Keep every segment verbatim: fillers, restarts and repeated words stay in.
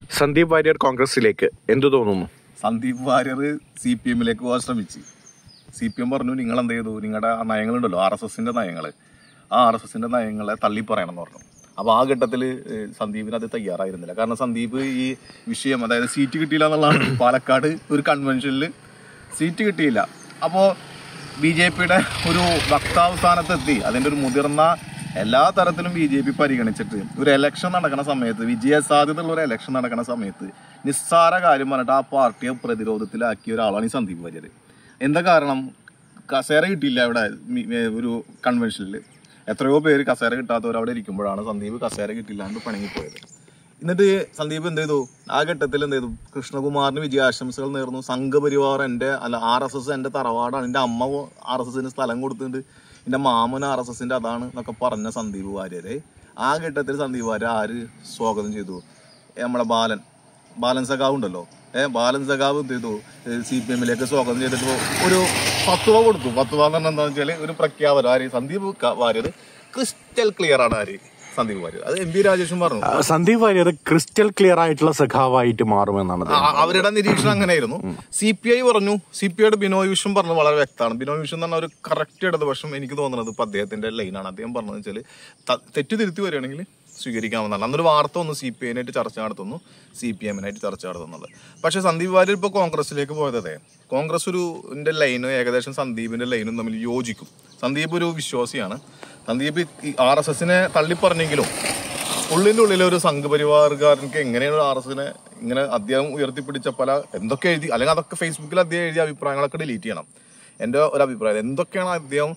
സന്ദീപ് വാര്യർ കോൺഗ്രസിലേക്ക് എന്തു തോന്നുന്നു? സന്ദീപ് വാര്യർ സി പി എമ്മിലേക്ക് പോകാൻ ശ്രമിച്ച് സി പി എം പറഞ്ഞു നിങ്ങൾ എന്ത് ചെയ്തു, നിങ്ങളുടെ നയങ്ങളുണ്ടല്ലോ ആർ എസ് എസിന്റെ നയങ്ങൾ, ആ ആർ എസ് എസിന്റെ നയങ്ങളെ തള്ളി പറയണമെന്ന് പറഞ്ഞു. അപ്പോൾ ആ ഘട്ടത്തിൽ സന്ദീപിന് അത് തയ്യാറായിരുന്നില്ല. കാരണം സന്ദീപ് ഈ വിഷയം, അതായത് സീറ്റ് കിട്ടിയില്ല എന്നുള്ളതാണ്. പാലക്കാട് ഒരു കൺവെൻഷനിൽ സീറ്റ് കിട്ടിയില്ല. അപ്പോൾ ബി ജെ പിയുടെ ഒരു വക്താവ് സ്ഥാനത്തെത്തി. അതിൻ്റെ ഒരു മുതിർന്ന എല്ലാ തരത്തിലും ബി ജെ പി പരിഗണിച്ചിട്ട് ഒരു എലക്ഷൻ നടക്കുന്ന സമയത്ത്, വിജയ സാധ്യതയുള്ള ഒരു എലക്ഷൻ നടക്കുന്ന സമയത്ത് നിസ്സാര കാര്യം പറഞ്ഞിട്ട് ആ പാർട്ടിയെ പ്രതിരോധത്തിലാക്കിയ ഒരാളാണ് ഈ സന്ദീപ് വാര്യർ. എന്താ കാരണം? കസേര കിട്ടിയില്ല ഇവിടെ ഒരു കൺവെൻഷനിൽ. എത്രയോ പേര് കസേര കിട്ടാത്തവർ അവിടെ ഇരിക്കുമ്പോഴാണ് സന്ദീപ് കസേര കിട്ടില്ലാണ്ട് പണങ്ങിപ്പോയത്. എന്നിട്ട് സന്ദീപ് എന്ത് ചെയ്തു? ആ ഘട്ടത്തിൽ എന്ത് ചെയ്തു? കൃഷ്ണകുമാറിന് വിജയാശംസകൾ നേർന്നു. സംഘപരിവാർ എൻ്റെ അല്ല ആർ എസ് എസ് എൻ്റെ തറവാടാണ്, എൻ്റെ അമ്മ ആർ എസ് എസിന് സ്ഥലം കൊടുത്തിട്ടുണ്ട്, എൻ്റെ മാമൻ ആർ എസ് എസിൻ്റെ അതാണ് എന്നൊക്കെ പറഞ്ഞ സന്ദീപ് വാര്യരെ ആ ഘട്ടത്തിൽ സന്ദീപ് വാര്യർ ആര് സ്വാഗതം ചെയ്തു? നമ്മളെ ബാലൻ ബാലൻ സഖാവ് ഉണ്ടല്ലോ, ഏഹ് ബാലൻ സഖാവ് എന്ത് ചെയ്തു? സി പി എമ്മിലേക്ക് സ്വാഗതം ചെയ്തിട്ട് ഒരു ഫത്വ കൊടുത്തു. ഫത്വ എന്ന് പറഞ്ഞാൽ എന്താണെന്ന് വെച്ചാൽ ഒരു പ്രഖ്യാപനം. ആര്? സന്ദീപ് വാര്യർ ക്രിസ്റ്റൽ ക്ലിയർ ആണ്. ആര്? സന്ദീപ് വാര്യർ. അത് എം പി രാജേഷും പറഞ്ഞു സന്ദീപ് വാര്യർ ക്രിസ്റ്റൽ ക്ലിയർ ആയിട്ടുള്ള സഖാവായിട്ട് മാറുമെന്നാണ് അവരുടെ നിരീക്ഷണം. അങ്ങനെയായിരുന്നു. സി പി ഐ പറഞ്ഞു, സി പി ഐയുടെ ബിനോയ് വിശ്വം പറഞ്ഞു വളരെ വ്യക്തമാണ്. ബിനോയ് വിശ്വം എന്ന് പറഞ്ഞാൽ ഒരു കറക്റ്റ് ഇടതുപക്ഷം. എനിക്ക് തോന്നുന്നത് ഇപ്പൊ അദ്ദേഹത്തിന്റെ ലൈനാണ്. അദ്ദേഹം പറഞ്ഞതെന്ന് വെച്ചാൽ തെറ്റ് തിരുത്തി വരികയാണെങ്കിൽ സ്വീകരിക്കാമെന്നാണ്. അന്നൊരു വാർത്ത ഒന്ന് സി പി ഐനായിട്ട് ചർച്ച നടത്തുന്നു, സി പി എമ്മിനായിട്ട് ചർച്ച നടത്തുന്നുള്ളത്. പക്ഷെ സന്ദീപ് വാര്യർ ഇപ്പോൾ കോൺഗ്രസിലേക്ക് പോയതേ കോൺഗ്രസ് ഒരു ലൈനും ഏകദേശം സന്ദീപിന്റെ ലൈനും തമ്മിൽ യോജിക്കും. സന്ദീപ് ഒരു വിശ്വാസിയാണ്. സന്ദീപ് ആർ എസ് എസിനെ തള്ളിപ്പറഞ്ഞെങ്കിലും ഉള്ളിൻ്റെ ഉള്ളിലെ ഒരു സംഘപരിവാറുകാരനക്ക് എങ്ങനെയാണ് ആർ എസ് എസിനെ ഇങ്ങനെ അദ്ദേഹം ഉയർത്തിപ്പിടിച്ച പല എന്തൊക്കെ എഴുതി, അല്ലെങ്കിൽ അതൊക്കെ ഫേസ്ബുക്കിൽ അദ്ദേഹം എഴുതിയ അഭിപ്രായങ്ങളൊക്കെ ഡിലീറ്റ് ചെയ്യണം. എന്റെ ഒരു അഭിപ്രായം എന്തൊക്കെയാണ് അദ്ദേഹം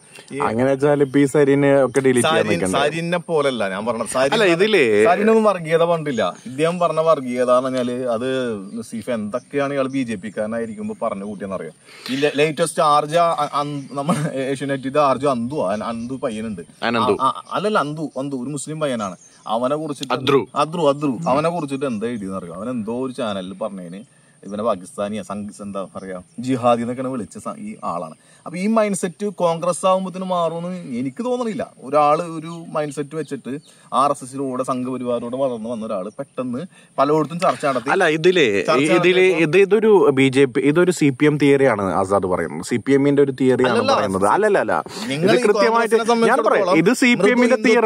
സരിനെ പോലല്ല ഞാൻ പറഞ്ഞത്. സരിനൊന്നും വർഗീയത പറഞ്ഞില്ല. ഇദ്ദേഹം പറഞ്ഞ വർഗീയത എന്ന് പറഞ്ഞാല് അത് നസീഫ് എന്തൊക്കെയാണ് ഇയാൾ ബി ജെ പിക്കാരനായിരിക്കുമ്പോ പറഞ്ഞു കൂട്ടിയെന്നറിയാം. ഈ ലേറ്റസ്റ്റ് ആർജ നമ്മൾ ഏഷ്യനെറ്റിന്റെ ആർജ അന്തു അന്തു പയ്യനുണ്ട്, അല്ലല്ല അന്തു അന്തു ഒരു മുസ്ലിം പയ്യനാണ്. അവനെ കുറിച്ചിട്ട് അദ്രു അദ്രു അവനെ കുറിച്ചിട്ട് എന്താ എഴുതിയെന്നറിയാം. അവൻ എന്തോ ഒരു ചാനലിൽ പറഞ്ഞതിന് ഇവനെ പാകിസ്ഥാനിയ സംഘ എന്താ പറയാ ജിഹാദി എന്നൊക്കെയാണ് വിളിച്ച ഈ ആളാണ്. അപ്പൊ ഈ മൈൻഡ് സെറ്റ് കോൺഗ്രസ് ആകുമ്പോഴത്തേന് മാറുമെന്ന് എനിക്ക് തോന്നണില്ല. ഒരാള് ഒരു മൈൻഡ് സെറ്റ് വെച്ചിട്ട് ആർ എസ് എസിലൂടെ സംഘപരിവാരോടെ വളർന്നു വന്ന ഒരാള് പെട്ടെന്ന് പലയിടത്തും ചർച്ച നടത്തി. അല്ല ഇതില് ഇതില് ഇത് ഇതൊരു ബി ജെ പി ഇതൊരു സി പി എം തിയറിയാണ് ആസാദ് പറയുന്നത്. സി പി എമ്മിന്റെ ഒരു തിയറിയാണ് പറയുന്നത്. അല്ലല്ല അല്ല ഇത് കൃത്യമായിട്ട് ഞാൻ പറയാം. ഇത് സി പി എമ്മിന്റെ തിയറി,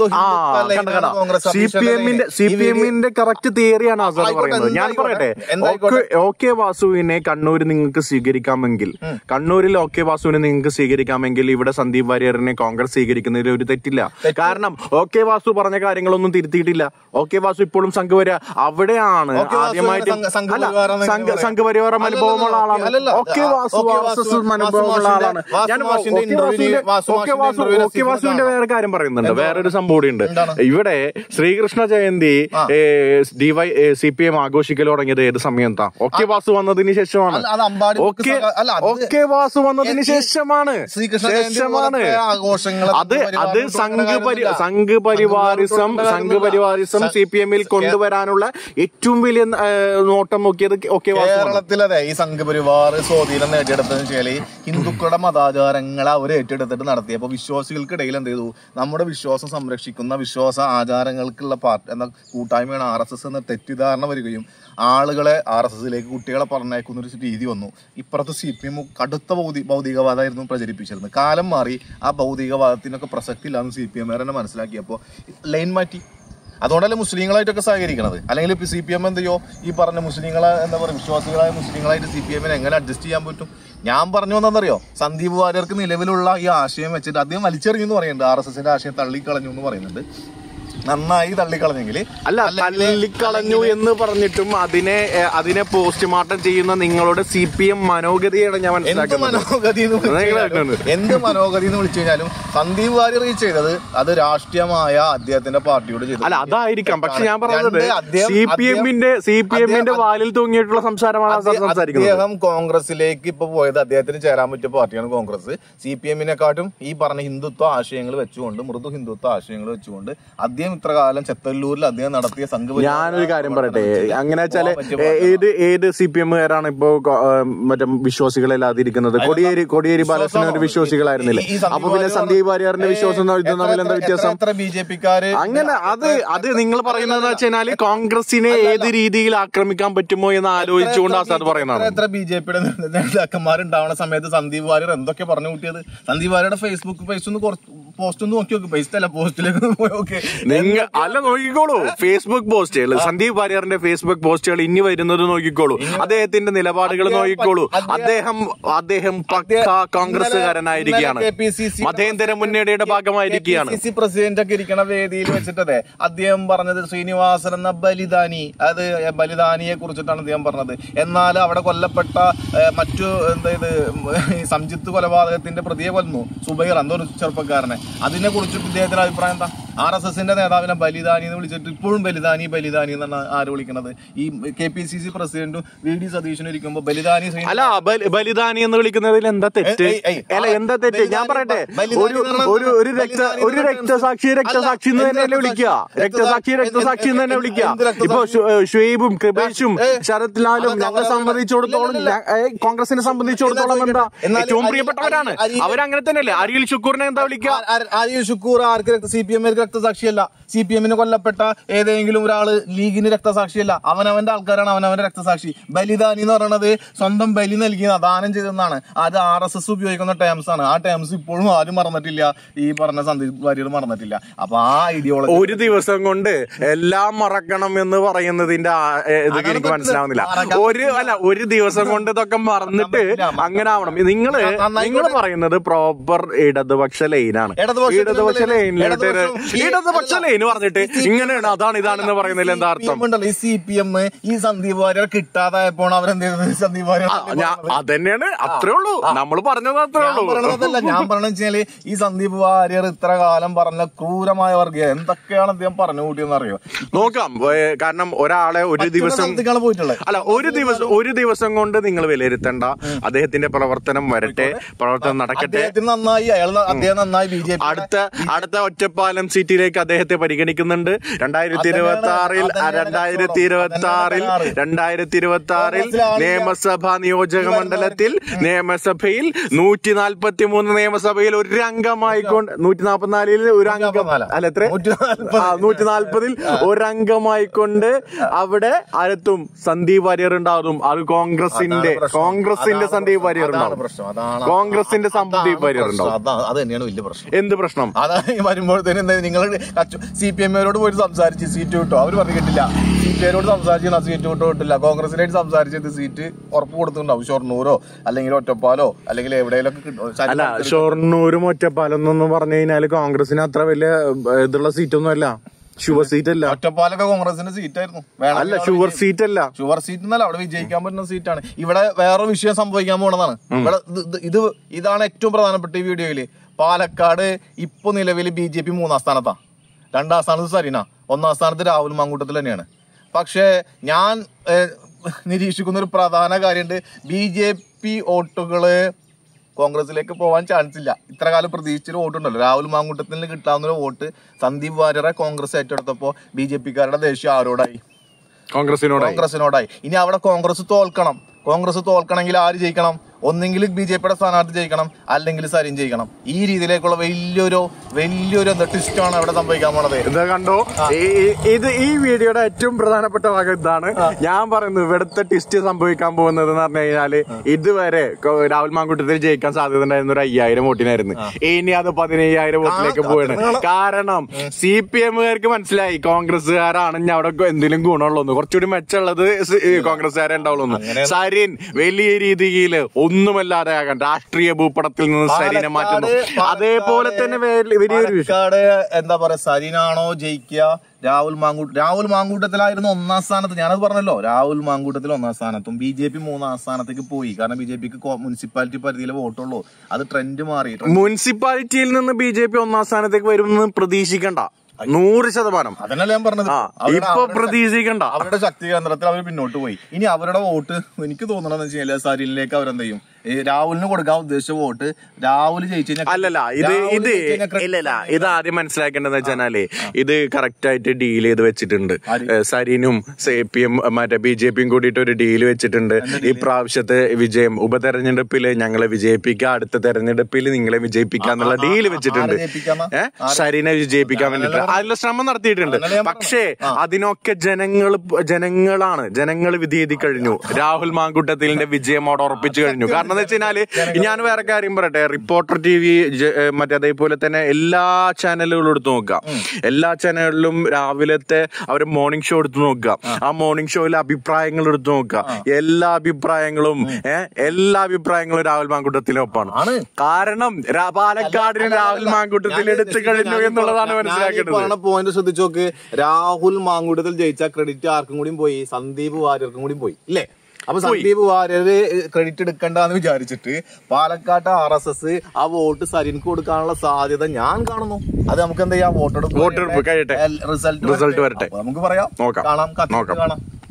സി പി എമ്മിന്റെ സി പി എമ്മിന്റെ കറക്റ്റ് തിയറിയാണ് ആസാദ് പറയുന്നത്. ഞാൻ പറയട്ടെ, ഒ കെ വാസുവിനെ കണ്ണൂർ നിങ്ങൾക്ക് സ്വീകരിക്കാമെങ്കിൽ, കണ്ണൂരിൽ ഒ കെ വാസുവിനെ നിങ്ങൾക്ക് സ്വീകരിക്കാമെങ്കിൽ ഇവിടെ സന്ദീപ് വാര്യറിനെ കോൺഗ്രസ് സ്വീകരിക്കുന്നതിൽ ഒരു തെറ്റില്ല. കാരണം ഒ കെ വാസു പറഞ്ഞ കാര്യങ്ങളൊന്നും തിരുത്തിയിട്ടില്ല. ഒ കെ വാസു ഇപ്പോഴും സംഘപരിവാർ അവിടെയാണ് ആദ്യമായിട്ട് സംഘപരിവാർ അനുഭവമുള്ള ആളാണ്. ഒ കെ വാസു അനുഭവമുള്ള ആളാണ്. ഞാൻ ഒ കെ വാസുവിന്റെ വേറെ കാര്യം പറയുന്നുണ്ട്. വേറൊരു സംഭവം ഉണ്ട്. ഇവിടെ Sreekrishna Jayanti D Y C P M ആഘോഷിക്കൽ തുടങ്ങിയത് ഏത് സമയത്താ? ഒ കെ വാസു വന്നതിന് ശേഷമാണ്. ഒ കെ വാസു വന്നതിന് ശേഷമാണ് ശേഷമാണ് അത് അത് സംഘപരി സംഘപരിവാറിസം സംഘപരിവാറിസം സി പി എമ്മിൽ കൊണ്ടുവരാനുള്ള ഏറ്റവും വലിയ നോട്ടം നോക്കിയത് ഒക്കെ കേരളത്തിൽ. അതെ, ഈ സംഘപരിവാർ സ്വാധീനം നേടിയെടുത്തതെന്ന് വെച്ചാൽ ഹിന്ദുക്കളുടെ മതാചാരങ്ങളെ അവർ ഏറ്റെടുത്തിട്ട് നടത്തിയപ്പോൾ വിശ്വാസികൾക്കിടയിൽ എന്ത് ചെയ്തു? നമ്മുടെ വിശ്വാസം സംരക്ഷിക്കുന്ന വിശ്വാസ ആചാരങ്ങൾക്കുള്ള പാർട്ടി എന്ന കൂട്ടായ്മയാണ് ആർ എസ് എസ് എന്ന തെറ്റിദ്ധാരണ വരികയും ആളുകളെ ആർ എസ് എസിലേക്ക് കുട്ടികളെ പറഞ്ഞേക്കുന്ന ഒരു രീതി വന്നു. ഇപ്പുറത്ത് സി പി എം കടുത്ത ഭൗതി ഭൗതികവാദമായിരുന്നു പ്രചരിപ്പിച്ചിരുന്നത്. കാലം മാറി ആ ഭൗതികവാദത്തിനൊക്കെ പ്രസക്തി ഇല്ലാന്ന് സി പി എം തന്നെ മനസ്സിലാക്കിയപ്പോൾ ലൈൻ മാറ്റി. അതുകൊണ്ടല്ലേ മുസ്ലിങ്ങളായിട്ടൊക്കെ സഹകരിക്കണത്. അല്ലെങ്കിൽ ഇപ്പൊ സി പി എം എന്തെയോ ഈ പറഞ്ഞ മുസ്ലിങ്ങളെ എന്താ പറയുക വിശ്വാസികളായ മുസ്ലിങ്ങളായിട്ട് സി പി എമ്മിനെ എങ്ങനെ അഡ്ജസ്റ്റ് ചെയ്യാൻ പറ്റും? ഞാൻ പറഞ്ഞു വന്നറിയോ, സന്ദീപ് വാര്യർക്ക് നിലവിലുള്ള ഈ ആശയം വെച്ചിട്ട് അദ്ദേഹം വലിച്ചെറിഞ്ഞു എന്ന് പറയുന്നുണ്ട്. ആർ എസ് എസിന്റെ ആശയം തള്ളിക്കളഞ്ഞു എന്ന് പറയുന്നുണ്ട്. നന്നായി തള്ളിക്കളഞ്ഞെങ്കിൽ അല്ല, തള്ളിക്കളഞ്ഞു എന്ന് പറഞ്ഞിട്ടും അതിനെ അതിനെ പോസ്റ്റ്മോർട്ടം ചെയ്യുന്ന നിങ്ങളുടെ സി പി എം മനോഗതിയാണ് ഞാൻ മനസ്സിലാക്കുന്നത്. മനോഗതി എന്ത് മനോഗതി എന്ന് വിളിച്ചു കഴിഞ്ഞാലും സന്ദീപ് വാര്യർ ചെയ്തത് അത് രാഷ്ട്രീയമായ അദ്ദേഹത്തിന്റെ പാർട്ടിയോട് ചെയ്തു. അല്ല അതായിരിക്കാം. പക്ഷെ ഞാൻ പറഞ്ഞത് സി പി എമ്മിന്റെ സി പി എമ്മിന്റെ വാലിൽ തൂങ്ങിയിട്ടുള്ള സംസാരമാണ് സംസാരിക്കുന്നത്. അദ്ദേഹം കോൺഗ്രസിലേക്ക് ഇപ്പൊ പോയത് അദ്ദേഹത്തിന് ചേരാൻ പറ്റിയ പാർട്ടിയാണ് കോൺഗ്രസ്. സി പി എമ്മിനെക്കാട്ടും ഈ പറഞ്ഞ ഹിന്ദുത്വ ആശയങ്ങൾ വെച്ചുകൊണ്ട്, മൃദു ഹിന്ദുത്വ ആശയങ്ങൾ വെച്ചുകൊണ്ട് അദ്ദേഹം ഇത്രയും ഇത്ര കാലം ചെത്തല്ലൂരിൽ അദ്ദേഹം നടത്തിയ സംഘപരിവാര ഞാനൊരു കാര്യം പറയട്ടെ, അങ്ങനെ വെച്ചാല് ഏത് ഏത് സി പി എമ്മുകാരാണ് ഇപ്പോ മറ്റേ വിശ്വാസികളല്ലാതിരിക്കുന്നത്? കൊടിയേരി കൊടിയേരി ബാലകൃഷ്ണൻ ഒരു വിശ്വാസികളായിരുന്നില്ലേ? അപ്പൊ പിന്നെ സന്ദീപ് വാര്യറിന്റെ വിശ്വാസം തമ്മിൽ എന്താ വ്യത്യാസം? ബി ജെ പിക്കാര് അങ്ങനെ അത് അത് നിങ്ങൾ പറയുന്നത് വെച്ചാല് കോൺഗ്രസിനെ ഏത് രീതിയിൽ ആക്രമിക്കാൻ പറ്റുമോ എന്ന് ആലോചിച്ചുകൊണ്ട് ആസാദ് പറയുന്നതാണ്. എത്ര ബി ജെ പിയുടെ നേതാക്കന്മാരുണ്ടാവുന്ന സമയത്ത് സന്ദീപ് വാര്യർ എന്തൊക്കെ പറഞ്ഞു കൂട്ടിയത്? സന്ദീപ് വാര്യരുടെ ഫേസ്ബുക്ക് പേജ് ഒന്ന് പോസ്റ്റ് ഒന്ന് നോക്കി നോക്ക്. പേസ്റ്റ് അല്ല, പോസ്റ്റിലേക്ക് പോയി നോക്ക്. നിങ്ങൾ അല്ല നോക്കിക്കോളൂ ഫേസ്ബുക്ക് പോസ്റ്റുകൾ, സന്ദീപ് വാര്യറിന്റെ ഫേസ്ബുക്ക് പോസ്റ്റുകൾ ഇനി വരുന്നത് നോക്കിക്കോളൂ, അദ്ദേഹത്തിന്റെ നിലപാടുകൾ നോക്കിക്കോളൂ. അദ്ദേഹം അദ്ദേഹം പക്ക കോൺഗ്രസ്സുകാരനായിരിക്കുകയാണ്, മതേതര മുന്നണിയുടെ ഭാഗമായിരിക്കുകയാണ്. K P C C president ഒക്കെ ഇരിക്കണ വേദിയിൽ വെച്ചിട്ടേ അദ്ദേഹം പറഞ്ഞത് ശ്രീനിവാസൻ എന്ന ബലിദാനി, അത് ബലിദാനിയെ കുറിച്ചിട്ടാണ് അദ്ദേഹം പറഞ്ഞത്. എന്നാൽ അവിടെ കൊല്ലപ്പെട്ട മറ്റു എന്താ ഇത് സംജിത്ത് കൊലപാതകത്തിന്റെ പ്രതിയെ കൊല്ലുന്നു, സുബൈർ എന്തോ ഒരു ചെറുപ്പക്കാരനെ. അതിനെ കുറിച്ച് ഇദ്ദേഹത്തിന്റെ അഭിപ്രായം എന്താ? ആർ എസ് എസിന്റെ നേതാവിനെ ബലിദാനി എന്ന് വിളിച്ചിട്ട് ഇപ്പോഴും ബലിദാനി ബലിദാനി എന്നാണ് ആര് വിളിക്കുന്നത്? ഈ കെ പി സി സി പ്രസിഡന്റും വി ഡി സതീശനും ഇരിക്കുമ്പോ ബലിദാനി അല്ല ബലിദാനി എന്ന് വിളിക്കുന്നതിൽ എന്താ തെറ്റ്? അല്ല എന്താ തെറ്റ്? ഞാൻ പറയട്ടെ, ഒരു ഒരു ഒരു രക്ത ഒരു രക്തസാക്ഷി രക്തസാക്ഷി എന്ന് തന്നെ വിളിക്കുക, രക്തസാക്ഷി രക്തസാക്ഷി എന്ന് തന്നെ വിളിക്കുക. ഇപ്പൊ ഷുഹൈബും കൃപേഷും ശരത് ലാലും ഞങ്ങളെ സംബന്ധിച്ചിടത്തോളം, കോൺഗ്രസിനെ സംബന്ധിച്ചിടത്തോളം എന്താ ഏറ്റവും പ്രിയപ്പെട്ടവരാണ്. അവരങ്ങനെ തന്നെയല്ലേ? അരിയിൽ ഷുക്കൂറിനെ എന്താ വിളിക്കുക? അരിയിൽ ഷുക്കൂർ ആർക്ക് സി പി എം രക്തസാക്ഷിയല്ല. സി പി എമ്മിന് കൊല്ലപ്പെട്ട ഏതെങ്കിലും ഒരാള് ലീഗിന് രക്തസാക്ഷിയല്ല. അവനവന്റെ ആൾക്കാരാണ് അവനവന്റെ രക്തസാക്ഷി. ബലിദാനി എന്ന് പറയുന്നത് സ്വന്തം ബലി നൽകിയ ദാനം ചെയ്തെന്നാണ്. അത് ആർ എസ് എസ് ഉപയോഗിക്കുന്ന ടേംസ് ആണ്. ആ ടേംസ് ഇപ്പോഴും ആരും മറന്നിട്ടില്ല, ഈ പറഞ്ഞ സന്ദീപ് വാര്യർ മറന്നിട്ടില്ല. അപ്പൊ ആ ഐഡിയോളജി ഒരു ദിവസം കൊണ്ട് എല്ലാം മറക്കണം എന്ന് പറയുന്നതിന്റെ ഇത് എനിക്ക് മനസ്സിലാവുന്നില്ല. ഒരു അല്ല ഒരു ദിവസം കൊണ്ട് ഇതൊക്കെ മറന്നിട്ട് അങ്ങനെ ആവണം. നിങ്ങള് നിങ്ങൾ പറയുന്നത് പ്രോപ്പർ ഇടതുപക്ഷ ലൈനാണ്. ഇടതുപക്ഷ ലൈനിലോട്ട് ഇടതുപക്ഷ ലൈന് പറഞ്ഞിട്ട് ഇങ്ങനെയാണ് അതാണ് ഇതാണെന്ന് പറയുന്നതിൽ എന്താ അർത്ഥം? ഈ സി പി എം ഈ സന്ദീപ് വാര്യർ കിട്ടാതായപ്പോൾ അവരെന്ത് ചെയ്തത്? സന്ദീപ് വാര്യർ അതന്നെയാണ്, അത്രേ ഉള്ളൂ നമ്മൾ പറഞ്ഞത്, അത്രേ ഉള്ളൂ. ഞാൻ പറഞ്ഞു വെച്ചാല് ഈ സന്ദീപ് വാര്യർ ഇത്ര കാലം പറഞ്ഞ ക്രൂരമായ വർഗീയ എന്തൊക്കെയാണ് അദ്ദേഹം പറഞ്ഞു കൂട്ടിയെന്ന് അറിയോ? നോക്കാം. കാരണം ഒരാളെ ഒരു ദിവസം പോയിട്ടുള്ളത് അല്ല ഒരു ദിവസം ഒരു ദിവസം കൊണ്ട് നിങ്ങൾ വിലയിരുത്തണ്ട. അദ്ദേഹത്തിന്റെ പ്രവർത്തനം വരട്ടെ, പ്രവർത്തനം നടക്കട്ടെ. നന്നായി അയാൾ അദ്ദേഹം നന്നായി ബി ജെ പി അടുത്ത അടുത്ത ഒറ്റപ്പാലം സീറ്റിലേക്ക് അദ്ദേഹത്തെ പരിഗണിക്കുന്നുണ്ട്. രണ്ടായിരത്തി ഇരുപത്തി ആറിൽ രണ്ടായിരത്തി ഇരുപത്തി ആറിൽ രണ്ടായിരത്തി ഇരുപത്തി ആറിൽ നിയമസഭാ നിയോജക മണ്ഡലത്തിൽ നിയമസഭയിൽ നൂറ്റി നാൽപ്പത്തി മൂന്ന് നിയമസഭയിൽ ഒരു അംഗമായിക്കൊണ്ട് നൂറ്റി നാൽപ്പത്തിനാലിൽ ഒരു അംഗം അല്ല എത്ര നൂറ്റി നാൽപ്പതിൽ ഒരംഗമായിക്കൊണ്ട് അവിടെ ആരത്തും സന്ദീപ് വാര്യർ ഉണ്ടാകും. അത് കോൺഗ്രസിന്റെ കോൺഗ്രസിന്റെ സന്ദീപ് വാര്യർ ഉണ്ടാവും. കോൺഗ്രസിന്റെ സന്ദീപ് വാര്യർ ഉണ്ടാവും. അത് തന്നെയാണ് വലിയ പ്രശ്നം. എന്ത് പ്രശ്നം? അതായത് വരുമ്പോഴത്തേനും നിങ്ങൾ സി പി എമ്മിനോട് പോയിട്ട് സംസാരിച്ച് സീറ്റ് കിട്ടോ? അവർ പറഞ്ഞു കിട്ടില്ല. സി പി ഐനോട് സംസാരിച്ചാൽ സീറ്റ് കിട്ടോ കിട്ടില്ല. കോൺഗ്രസിനായിട്ട് സംസാരിച്ചത് സീറ്റ് ഉറപ്പ് കൊടുത്തിട്ടുണ്ടാവും. ഷൊർണൂരോ അല്ലെങ്കിൽ ഒറ്റപ്പാലോ അല്ലെങ്കിൽ എവിടെയെങ്കിലും കിട്ടും. അല്ല ഷൊർണൂരും ഒറ്റപ്പാലം എന്നൊന്നും പറഞ്ഞു കഴിഞ്ഞാല് കോൺഗ്രസിന് അത്ര വലിയ ഇതുള്ള സീറ്റൊന്നും അല്ല. ഷുവർ സീറ്റ് അല്ല. ഒറ്റപ്പാലൊക്കെ കോൺഗ്രസിന്റെ സീറ്റായിരുന്നു. അല്ല ഷുവർ സീറ്റ് അല്ല. ഷുവർ സീറ്റ് എന്നല്ല, അവിടെ വിജയിക്കാൻ പറ്റുന്ന സീറ്റാണ്. ഇവിടെ വേറെ വിഷയം സംഭവിക്കാൻ പോണതാണ്. ഇവിടെ ഇത് ഇതാണ് ഏറ്റവും പ്രധാനപ്പെട്ട ഈ വീഡിയോയില്. പാലക്കാട് ഇപ്പൊ നിലവിൽ ബി ജെ പി മൂന്നാം സ്ഥാനത്താ. രണ്ടാം സ്ഥാനത്ത് സരീന, ഒന്നാം സ്ഥാനത്ത് രാഹുൽ മാങ്കൂട്ടത്തിൽ തന്നെയാണ്. പക്ഷെ ഞാൻ നിരീക്ഷിക്കുന്ന ഒരു പ്രധാന കാര്യമുണ്ട്. ബി ജെ പി വോട്ടുകള് കോൺഗ്രസിലേക്ക് പോകാൻ ചാൻസ് ഇല്ല. ഇത്ര കാലം പ്രതീക്ഷിച്ചൊരു വോട്ടുണ്ടല്ലോ, രാഹുൽ മാങ്കൂട്ടത്തിന് കിട്ടാവുന്ന ഒരു വോട്ട് സന്ദീപ് വാര്യരെ കോൺഗ്രസ് ഏറ്റെടുത്തപ്പോ ബി ജെ പിക്കാരുടെ ദേഷ്യം ആരോടായി? കോൺഗ്രസിനോട് കോൺഗ്രസിനോടായി. ഇനി അവിടെ കോൺഗ്രസ് തോൽക്കണം. കോൺഗ്രസ് തോൽക്കണമെങ്കിൽ ആര് ജയിക്കണം? ഒന്നെങ്കിൽ ബി ജെ പിയുടെ സ്ഥാനാർത്ഥി ജയിക്കണം, അല്ലെങ്കിൽ സരിൻ ജയിക്കണം. ഈ രീതിയിലേക്കുള്ള വലിയൊരു വലിയൊരു എന്താ ട്വിസ്റ്റാണ് അവിടെ സംഭവിക്കാൻ പോണത്. എന്താ കണ്ടോ? ഇത് ഈ വീഡിയോയുടെ ഏറ്റവും പ്രധാനപ്പെട്ട ഭാഗം ഇതാണ്. ഞാൻ പറയുന്നത് ഇവിടുത്തെ ട്വിസ്റ്റ് സംഭവിക്കാൻ പോകുന്നത് എന്ന് പറഞ്ഞു കഴിഞ്ഞാല് ഇതുവരെ രാഹുൽ മാങ്കൂട്ടത്തിൽ ജയിക്കാൻ സാധ്യത ഉണ്ടായിരുന്ന ഒരു അയ്യായിരം വോട്ടിനായിരുന്നു. ഇനി അത് പതിനയ്യായിരം വോട്ടിലേക്ക് പോവാണ്. കാരണം സി പി എമ്മുകാർക്ക് മനസ്സിലായി കോൺഗ്രസ്സുകാരാണ് ഞാൻ അവിടെ എന്തെങ്കിലും ഗുണമുള്ളൂ, കുറച്ചുകൂടി മെച്ചമുള്ളത് കോൺഗ്രസ്സുകാരെ ഉണ്ടാവുള്ളൂ. സരിൻ വലിയ രീതിയിൽ ഒന്നുമല്ലാതെ ആകാൻ രാഷ്ട്രീയ ഭൂപടത്തിൽ നിന്ന് സരീനെ മാറ്റുന്നു. അതേപോലെ തന്നെ വലിയൊരു എന്താ പറയാ, സരീനാണോ ജയിക്കുക? രാഹുൽ മാങ്കൂട്ട രാഹുൽ മാങ്കൂട്ടത്തിലായിരുന്നു ഒന്നാം സ്ഥാനത്ത്. ഞാനത് പറഞ്ഞല്ലോ, രാഹുൽ മാങ്കൂട്ടത്തിൽ ഒന്നാം സ്ഥാനത്തും ബി ജെ പി മൂന്നാം സ്ഥാനത്തേക്ക് പോയി. കാരണം ബി ജെ പിക്ക് മുനിസിപ്പാലിറ്റി പരിധിയിലെ വോട്ടുള്ളൂ. അത് ട്രെൻഡ് മാറി. മുനിസിപ്പാലിറ്റിയിൽ നിന്ന് ബി ജെ പി ഒന്നാം സ്ഥാനത്തേക്ക് വരുമെന്ന് പ്രതീക്ഷിക്കണ്ട, നൂറ് ശതമാനം. അതന്നല്ല ഞാൻ പറഞ്ഞത്. ഇപ്പൊ പ്രതീക്ഷിക്കണ്ട. അവരുടെ ശക്തി കേന്ദ്രത്തിൽ അവർ പിന്നോട്ട് പോയി. ഇനി അവരുടെ വോട്ട് എനിക്ക് തോന്നണമെന്ന് വെച്ച് കഴിഞ്ഞാൽ സരീനിലേക്ക് അവരെന്ത് ചെയ്യും? രാഹുലിന് കൊടുക്കാൻ ഉദ്ദേശിച്ച വോട്ട് രാഹുൽ ജയിച്ചു കഴിഞ്ഞാൽ അല്ലല്ല ഇത് ഇത് ഇല്ലല്ല ഇത് ആദ്യം മനസ്സിലാക്കേണ്ടതെന്ന് വെച്ചാലേ ഇത് കറക്റ്റ് ആയിട്ട് ഡീൽ ചെയ്ത് വെച്ചിട്ടുണ്ട്. സരീനും സി പി എം മറ്റേ ബി ജെ പിയും കൂടിയിട്ട് ഒരു ഡീൽ വെച്ചിട്ടുണ്ട്. ഈ പ്രാവശ്യത്തെ വിജയം ഉപതെരഞ്ഞെടുപ്പില് ഞങ്ങളെ വിജയിപ്പിക്കുക, അടുത്ത തെരഞ്ഞെടുപ്പിൽ നിങ്ങളെ വിജയിപ്പിക്കുക എന്നുള്ള ഡീൽ വെച്ചിട്ടുണ്ട്. ഏഹ് സരീനെ വിജയിപ്പിക്കാൻ വേണ്ടിട്ട് അതിലുള്ള ശ്രമം നടത്തിയിട്ടുണ്ട്. പക്ഷേ അതിനൊക്കെ ജനങ്ങൾ ജനങ്ങളാണ് ജനങ്ങൾ വിധി എഴുതി കഴിഞ്ഞു. രാഹുൽ മാങ്കൂട്ടത്തിലിന്റെ വിജയം അവിടെ ഉറപ്പിച്ചു കഴിഞ്ഞു. കാരണം എന്താ വെച്ച് കഴിഞ്ഞാല് ഞാൻ വേറെ കാര്യം പറയട്ടെ, റിപ്പോർട്ടർ ടി വി മറ്റേ അതേപോലെ തന്നെ എല്ലാ ചാനലുകളും എടുത്തു നോക്കുക. എല്ലാ ചാനലുകളിലും രാവിലത്തെ അവര് മോർണിംഗ് ഷോ എടുത്തു നോക്കുക. ആ മോർണിംഗ് ഷോയിലെ അഭിപ്രായങ്ങൾ എടുത്തു നോക്കുക. എല്ലാ അഭിപ്രായങ്ങളും ഏഹ് എല്ലാ അഭിപ്രായങ്ങളും രാഹുൽ മാങ്കൂട്ടത്തിനൊപ്പാണ്. കാരണം പാലക്കാടിന് രാഹുൽ മാങ്കൂട്ടത്തിൽ എടുത്തു കഴിഞ്ഞു എന്നുള്ളതാണ് മനസ്സിലാക്കേണ്ടത്. പോയിന്റ് ശ്രദ്ധിച്ചു നോക്ക്, രാഹുൽ മാങ്കൂട്ടത്തിൽ ജയിച്ച ക്രെഡിറ്റ് ആർക്കും കൂടി പോയി, സന്ദീപ് വാര്യർക്കും കൂടി പോയി ഇല്ലേ? അപ്പൊ സന്ദീപ് വാര്യര് ക്രെഡിറ്റ് എടുക്കണ്ടെന്ന് വിചാരിച്ചിട്ട് പാലക്കാട്ട് ആർ എസ് എസ് ആ വോട്ട് സരിൻക്ക് കൊടുക്കാനുള്ള സാധ്യത ഞാൻ കാണുന്നു. അത് നമുക്ക് എന്താ ചെയ്യാം, വോട്ടെടുപ്പ് വോട്ടെടുപ്പ് കഴിയട്ടെ, റിസൾട്ട് റിസൾട്ട് വരട്ടെ, നമുക്ക് പറയാം, കാണാം, കാണാം.